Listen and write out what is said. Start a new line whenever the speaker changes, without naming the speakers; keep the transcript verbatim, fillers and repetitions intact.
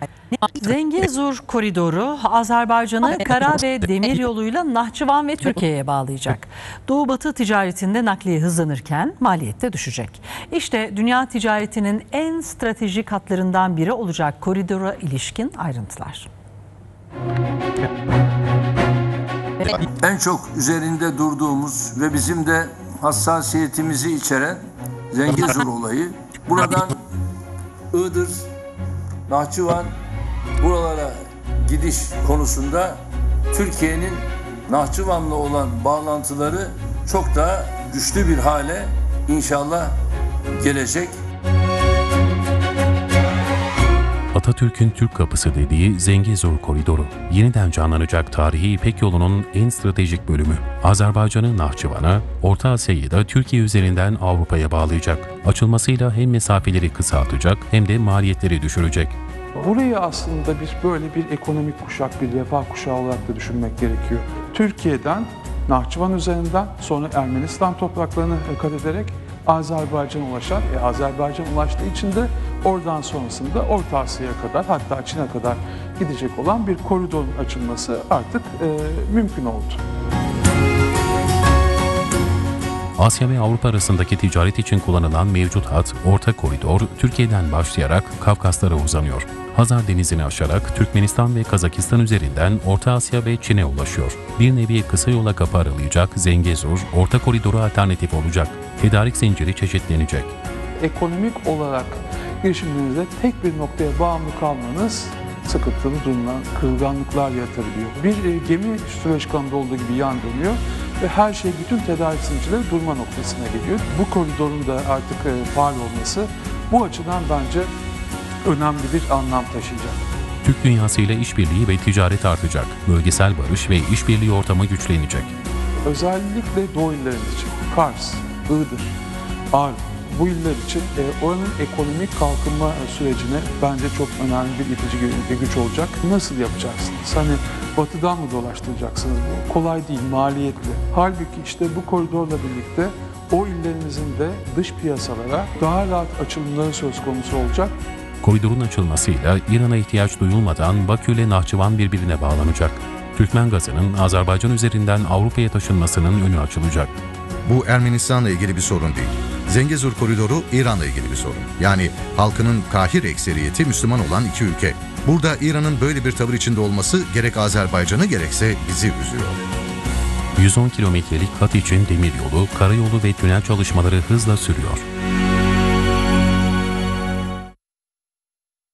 Zengezur koridoru Azerbaycan'ı kara ve demir yoluyla Nahçıvan ve Türkiye'ye bağlayacak. Doğu-Batı ticaretinde nakliye hızlanırken maliyette düşecek. İşte dünya ticaretinin en stratejik hatlarından biri olacak koridora ilişkin ayrıntılar.
En çok üzerinde durduğumuz ve bizim de hassasiyetimizi içeren Zengezur olayı. Buradan Iğdır, Nahçıvan, buralara gidiş konusunda Türkiye'nin Nahçıvan'la olan bağlantıları çok daha güçlü bir hale inşallah gelecek.
Atatürk'ün Türk Kapısı dediği Zengezur Koridoru, yeniden canlanacak tarihi İpek yolunun en stratejik bölümü. Azerbaycan'ı Nahçıvan'a, Orta Asya'yı da Türkiye üzerinden Avrupa'ya bağlayacak. Açılmasıyla hem mesafeleri kısaltacak hem de maliyetleri düşürecek.
Burayı aslında biz böyle bir ekonomik kuşak, bir refah kuşağı olarak da düşünmek gerekiyor. Türkiye'den, Nahçıvan üzerinden, sonra Ermenistan topraklarını kat ederek Azerbaycan'a ulaşan, e, Azerbaycan ulaştığı için de oradan sonrasında Orta Asya'ya kadar, hatta Çin'e kadar gidecek olan bir koridorun açılması artık e, mümkün oldu.
Asya ve Avrupa arasındaki ticaret için kullanılan mevcut hat, Orta Koridor, Türkiye'den başlayarak Kafkaslara uzanıyor. Hazar Denizi'ni aşarak Türkmenistan ve Kazakistan üzerinden Orta Asya ve Çin'e ulaşıyor. Bir nevi kısa yola kapı aralayacak Zengezur, Orta Koridor'a alternatif olacak. Tedarik zinciri çeşitlenecek.
Ekonomik olarak girişimlerinizde tek bir noktaya bağımlı kalmanız sıkıntılı durumlar, kırılganlıklar yaratabiliyor. Bir e, gemi Süveyş kanalında olduğu gibi yan dönüyor ve her şey, bütün tedarik zincirleri durma noktasına geliyor. Bu koridorun da artık e, faal olması bu açıdan bence önemli bir anlam taşıyacak.
Türk dünyasıyla işbirliği ve ticaret artacak. Bölgesel barış ve işbirliği ortamı güçlenecek.
Özellikle Doğu illerimiz için Kars, Iğdır, Ağrı, bu iller için e, oranın ekonomik kalkınma sürecine bence çok önemli bir itici güç olacak. Nasıl yapacaksınız? Hani batıdan mı dolaştıracaksınız? Bu kolay değil, maliyetli. Halbuki işte bu koridorla birlikte o illerimizin de dış piyasalara daha rahat açılımları söz konusu olacak.
Koridorun açılmasıyla İran'a ihtiyaç duyulmadan Bakü ile Nahçıvan birbirine bağlanacak. Türkmen gazının Azerbaycan üzerinden Avrupa'ya taşınmasının önü açılacak.
Bu Ermenistan'la ilgili bir sorun değil. Zengezur Koridoru İran'la ilgili bir sorun. Yani halkının kahir ekseriyeti Müslüman olan iki ülke. Burada İran'ın böyle bir tavır içinde olması gerek Azerbaycan'ı gerekse bizi üzüyor.
yüz on kilometrelik hat için demiryolu, karayolu ve tünel çalışmaları hızla sürüyor.